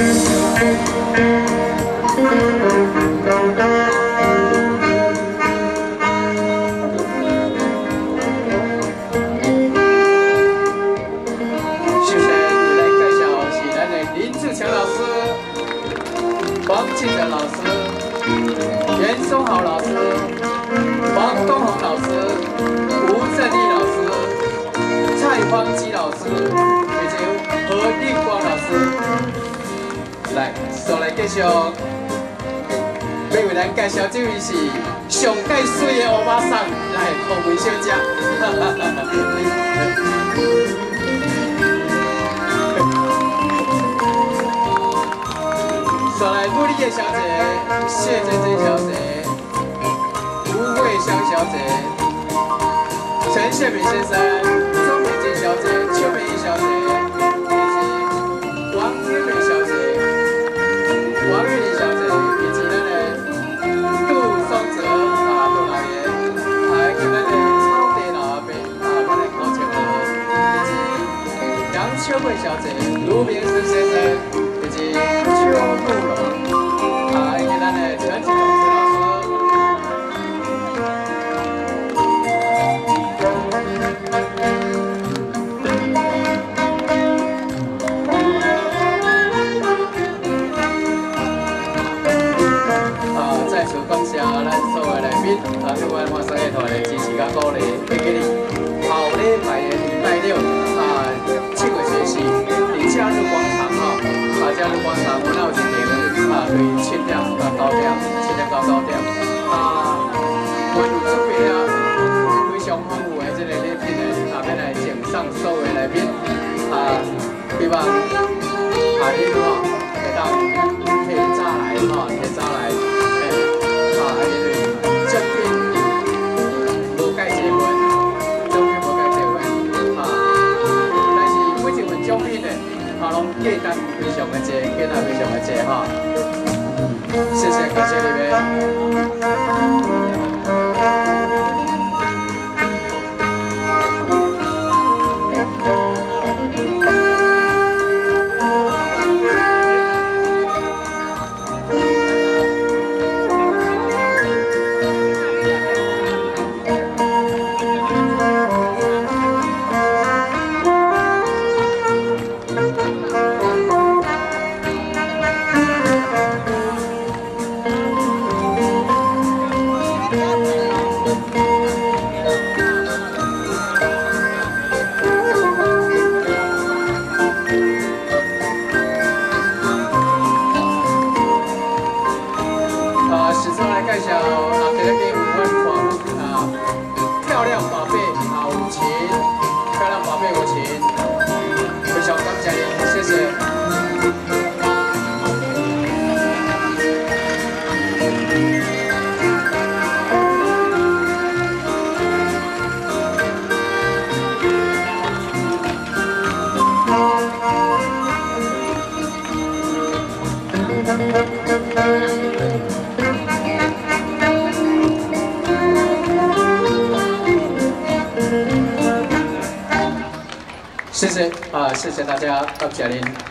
王庆德老师、袁松豪老师、王东宏老师、吴正义老师、蔡芳基老师，以及何立光老师，来，所来继续，要为咱介绍这位是上介水的欧巴桑，来，洪文小姐。再来，布丽叶小姐、谢珍珍小姐、吴慧香小姐、陈宪敏先生、钟美金小姐、邱美仪小姐，以及王天美小姐、王玉玲小姐，以及咱的杜松泽杜老爷，还有咱的超地老阿伯咱的高庆老，以及杨秋桂小姐、卢明思先生。 以及邱杜龙，还有咱的陈启同老师。再次感谢咱所有来宾，另外我商业团的支持甲鼓励，会给你后礼拜的礼拜六7月14日，假日广场假日广场，阮有一场对7点到9点，7点到9点阮有准备了非常丰富的这个礼品的，要来敬上所有来宾希望你会当提早来提早来，因为奖品无介济份，奖品无介济份但是每一份奖品呢。 拢价值非常的济，价值非常的济哈，谢谢，感谢你们。介绍这个给我们漂亮宝贝有情，漂亮宝贝有情，非常感谢你，谢谢。谢谢谢谢大家，感谢您。